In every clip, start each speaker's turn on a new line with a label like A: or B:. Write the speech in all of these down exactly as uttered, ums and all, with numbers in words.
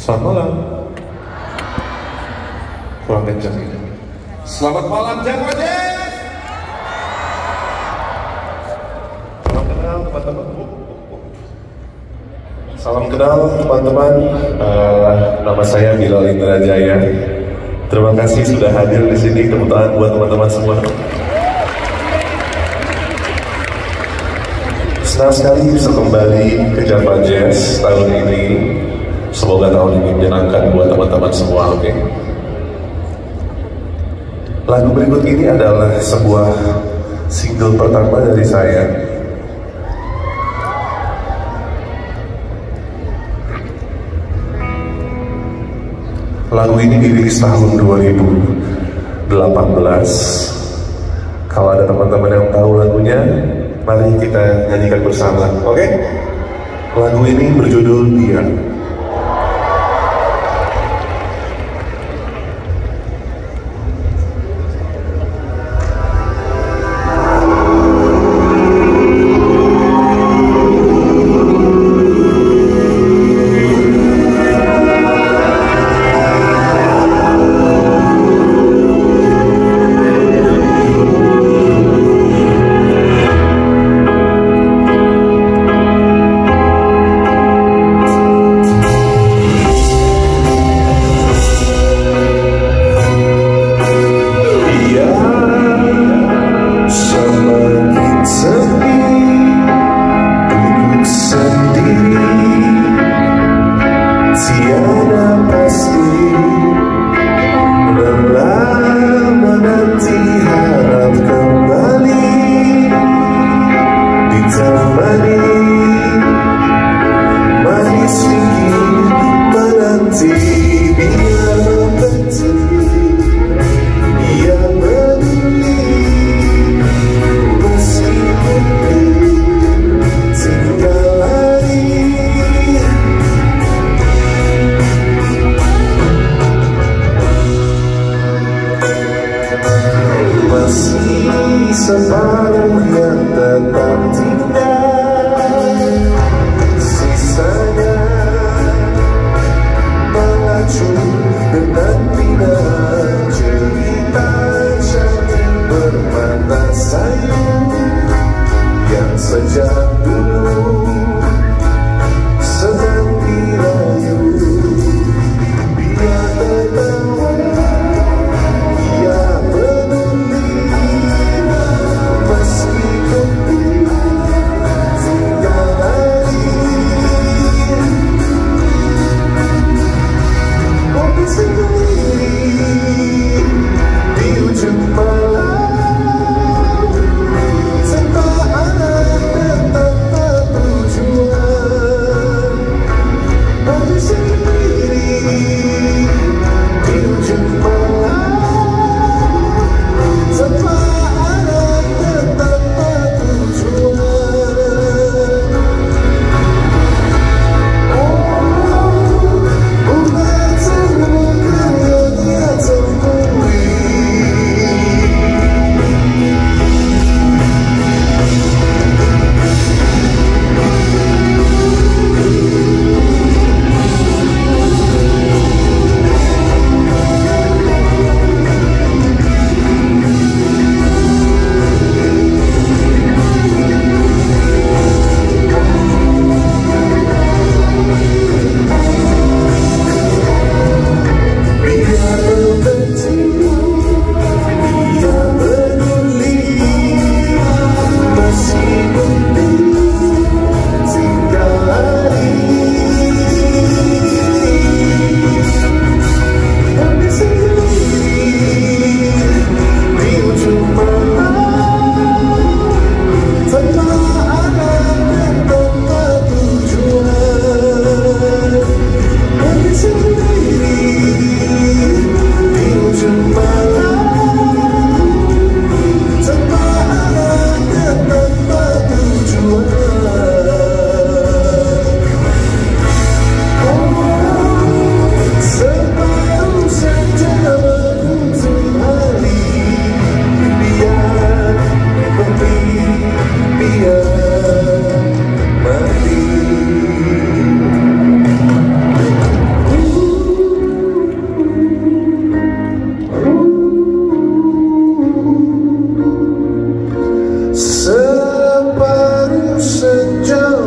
A: Selamat malam. Kurang kencang ini. Selamat malam Java Jazz. Salam kenal teman-teman. Salam kenal teman-teman. Uh, nama saya Bilal Indrajaya. Terima kasih sudah hadir di sini. Tepuk tangan buat teman-teman semua. Senang sekali bisa kembali ke Java Jazz tahun ini. Semoga tahun ini menyenangkan buat teman-teman semua, oke? Okay? Lagu berikut ini adalah sebuah single pertama dari saya. Lagu ini dirilis tahun dua ribu delapan belas. Kalau ada teman-teman yang tahu lagunya, mari kita nyanyikan bersama, oke? Okay? Lagu ini berjudul Dia. Separuh yang tetap tinggal, sisanya mengacu dengan pindah cerita cantik bermata sayu yang sejak dulu sedang dirayu. Biar tertawa, ia peduli meskipun tinggal lagi. Kopi sendiri di ujung malam, tanpa arah dan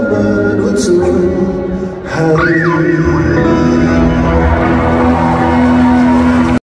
A: menuju hari